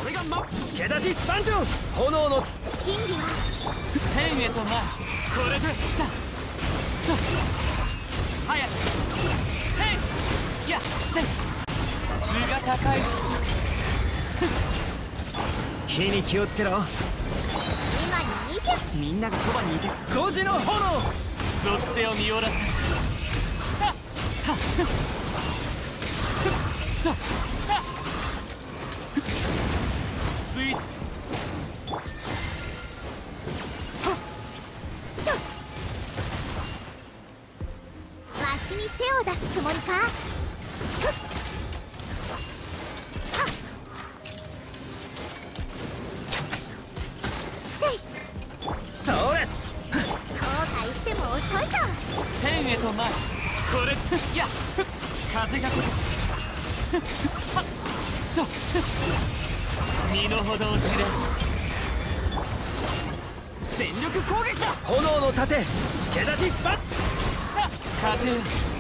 俺が付け出し参上。炎の真理は天へとな。これでだ早くへいやせい図が高いぞ。火に気をつけろ。 今に20。 みんながそばにいて5時の炎属性を見下ろす。はっはっついわしに手を出すつもりか。 それ後悔しても遅いぞ。 天へとな。これいや風が来る。はっと身の程を知れ。全力攻撃だ。炎の盾付け出しさ。風よ